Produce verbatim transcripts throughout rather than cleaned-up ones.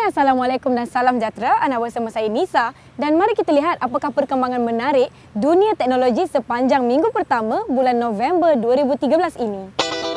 Assalamualaikum dan salam sejahtera. Anda bersama saya Nisa dan mari kita lihat apakah perkembangan menarik dunia teknologi sepanjang minggu pertama bulan November dua ribu tiga belas ini.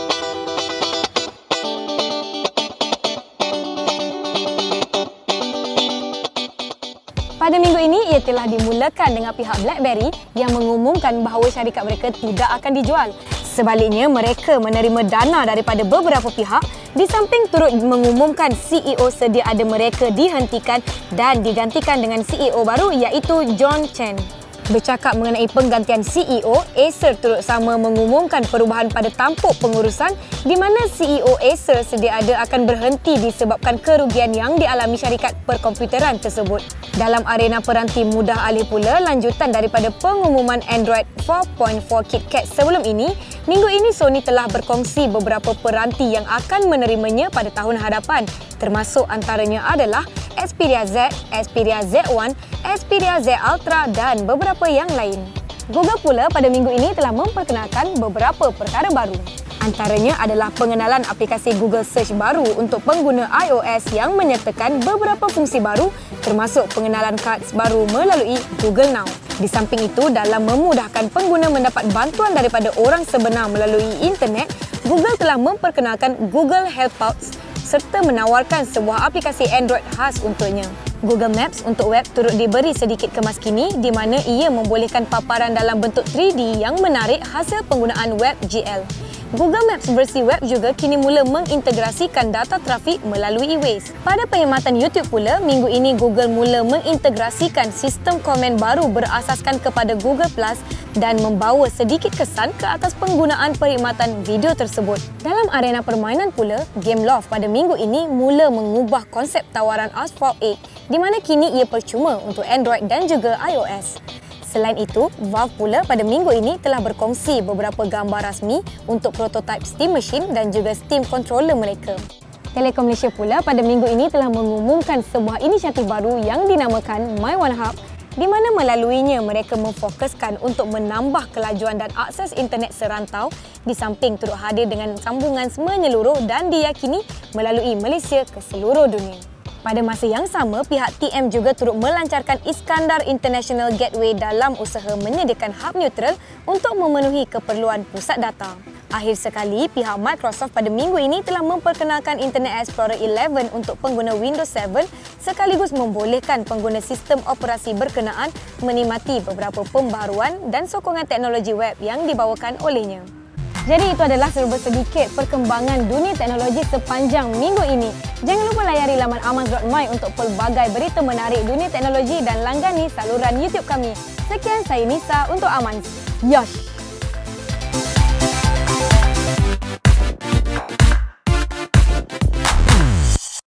Pada minggu ini, ia telah dimulakan dengan pihak BlackBerry yang mengumumkan bahawa syarikat mereka tidak akan dijual. Sebaliknya, mereka menerima dana daripada beberapa pihak di samping turut mengumumkan C E O sedia ada mereka dihentikan dan digantikan dengan C E O baru iaitu John Chen. Bercakap mengenai penggantian C E O, Acer turut sama mengumumkan perubahan pada tampuk pengurusan di mana C E O Acer sedia ada akan berhenti disebabkan kerugian yang dialami syarikat perkomputeran tersebut. Dalam arena peranti mudah alih pula, lanjutan daripada pengumuman Android empat titik empat KitKat sebelum ini, minggu ini Sony telah berkongsi beberapa peranti yang akan menerimanya pada tahun hadapan, termasuk antaranya adalah Xperia Z, Xperia Z satu, Xperia Z Ultra dan beberapa yang lain. Google pula pada minggu ini telah memperkenalkan beberapa perkara baru. Antaranya adalah pengenalan aplikasi Google Search baru untuk pengguna iOS yang menyertakan beberapa fungsi baru termasuk pengenalan cards baru melalui Google Now. Di samping itu, dalam memudahkan pengguna mendapat bantuan daripada orang sebenar melalui internet, Google telah memperkenalkan Google Helpouts serta menawarkan sebuah aplikasi Android khas untuknya. Google Maps untuk web turut diberi sedikit kemas kini di mana ia membolehkan paparan dalam bentuk tiga D yang menarik hasil penggunaan web G L. Google Maps versi web juga kini mula mengintegrasikan data trafik melalui Waze. Pada perkhidmatan YouTube pula, minggu ini Google mula mengintegrasikan sistem komen baru berasaskan kepada Google Plus dan membawa sedikit kesan ke atas penggunaan perkhidmatan video tersebut. Dalam arena permainan pula, Gameloft pada minggu ini mula mengubah konsep tawaran Asphalt lapan di mana kini ia percuma untuk Android dan juga iOS. Selain itu, Valve pula pada minggu ini telah berkongsi beberapa gambar rasmi untuk prototipe Steam Machine dan juga Steam Controller mereka. Telekom Malaysia pula pada minggu ini telah mengumumkan sebuah inisiatif baru yang dinamakan My One Hub di mana melaluinya mereka memfokuskan untuk menambah kelajuan dan akses internet serantau di samping turut hadir dengan sambungan menyeluruh dan diyakini melalui Malaysia ke seluruh dunia. Pada masa yang sama, pihak T M juga turut melancarkan Iskandar International Gateway dalam usaha menyediakan hub neutral untuk memenuhi keperluan pusat data. Akhir sekali, pihak Microsoft pada minggu ini telah memperkenalkan Internet Explorer eleven untuk pengguna Windows tujuh sekaligus membolehkan pengguna sistem operasi berkenaan menikmati beberapa pembaharuan dan sokongan teknologi web yang dibawakan olehnya. Jadi itu adalah serba sedikit perkembangan dunia teknologi sepanjang minggu ini. Jangan lupa layari laman amans dot my untuk pelbagai berita menarik dunia teknologi dan langgani saluran YouTube kami. Sekian, saya Nisa untuk Amans. Yosh!